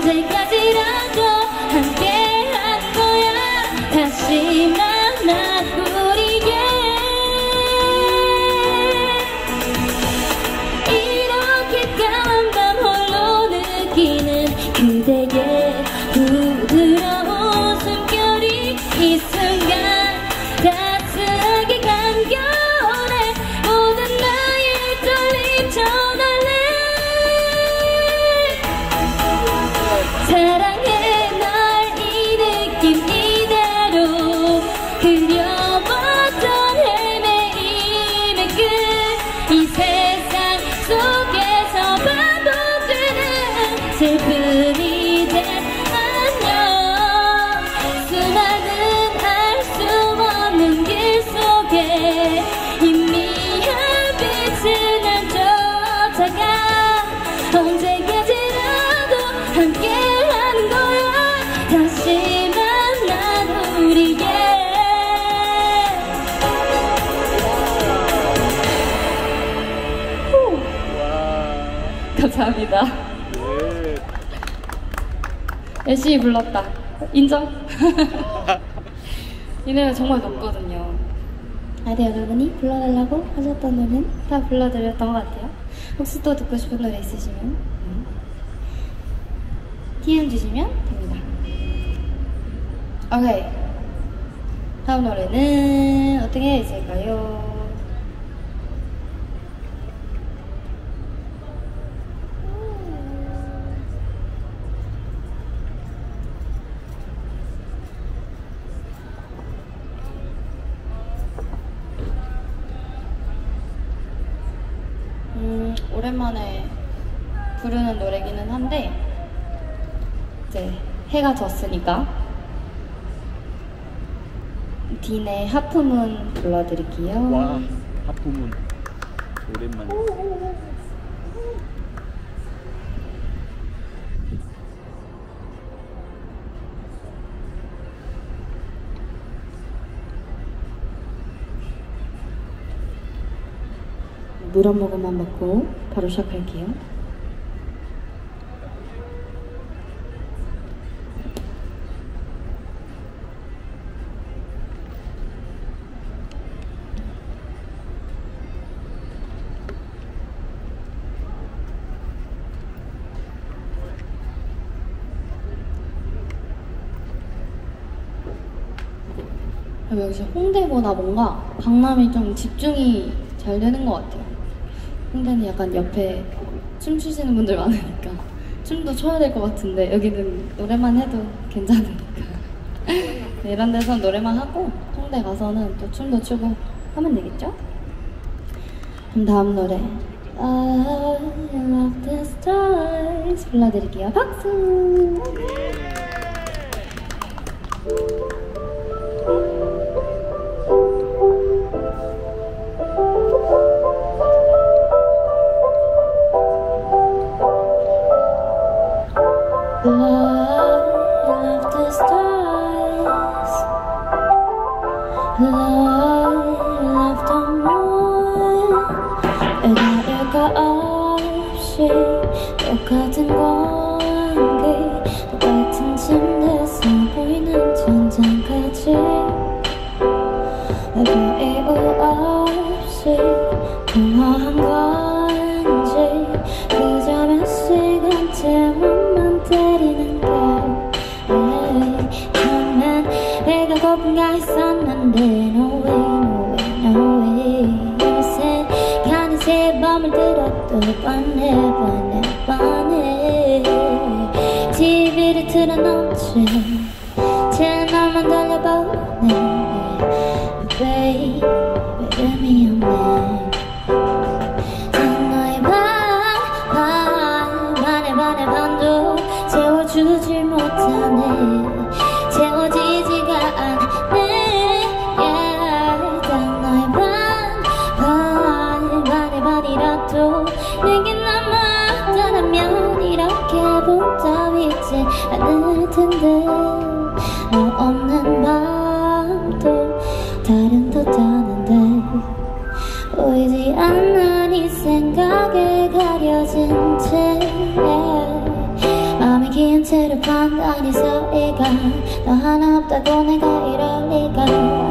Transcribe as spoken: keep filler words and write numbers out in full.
언제까지라도 함께한 거야. 다시 만나 우리게. 이렇게 까만 밤 홀로 느끼는 그대의 부드러운 숨결이 이 순간 따스하게 감겨내. 모든 나의 떨림 전할래. 사랑해 널 이 느낌 이대로 그려봤던 헤매임의 끝. 이 세상 속에서 반복되는 슬픔이 된 안녕. 수많은 알 수 없는 길 속에 희미한 빛을 난 쫓아가. 언제까지라도 함께한 거야. 다시 만난 우리게. 후. 감사합니다. 열심히 불렀다. 인정? 이 노래 정말 높거든요. 아이들 여러분이 불러달라고 하셨던 노래는 다 불러드렸던 것 같아요. 혹시 또 듣고 싶은 노래 있으시면 음. 디엠 주시면 됩니다. 오케이. 다음 노래는 어떤 게 있을까요? 음, 오랜만에 부르는 노래기는 한데 이제 해가 졌으니까 딘의 하프문 불러드릴게요. 와, 하프문 오랜만에. 물 한 모금만 먹고 바로 시작할게요. 역시 홍대보다 뭔가 강남이 좀 집중이 잘 되는 것 같아요. 홍대는 약간 옆에 춤추시는 분들 많으니까 춤도 춰야 될 것 같은데 여기는 노래만 해도 괜찮으니까 네, 이런 데서 노래만 하고 홍대 가서는 또 춤도 추고 하면 되겠죠? 그럼 다음 노래 I love the stars 불러드릴게요. 박수! I love the stars. I love the moon. 내가 일까 없이 똑같은 관계, 똑같은 침대에서 보이는 천장까지. 내가 이유 없이 공허한 건지 그저 몇 시간째 몸만 때리는 게 처음엔 내가 고픈가 했었는데 No way, no way, no way. 요새 가는 새 밤을 들어도 뻔해 뻔해 뻔해. 티비를 틀어놓지 채널만 돌려보네. Baby, 의미 없네. 채워주질 못하네. 채워지지가 않네. yeah. 딱 너의 반, 반, 반의 반이라도 내게 남았다면 이렇게 복잡하지 않을 텐데. 너 없는 밤도 다른 듯 하는데 보이지 않는 이 생각에 가려진 채 긴 채로 너 하나 없다고 내가 이럴 리가